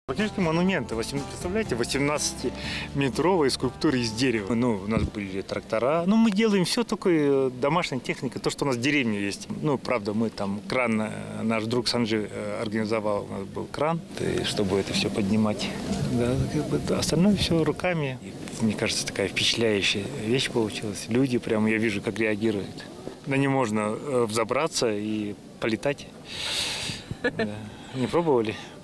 Практически монументы. Представляете, 18-метровые скульптуры из дерева. У нас были трактора. Мы делаем все такое, домашняя техника, то, что у нас в деревне есть. Правда, мы там кран, наш друг Санжи организовал, у нас был кран, чтобы это все поднимать. Да, остальное все руками. И, мне кажется, такая впечатляющая вещь получилась. Люди прямо, я вижу, как реагируют. На ней можно взобраться и полетать. Да. Не пробовали?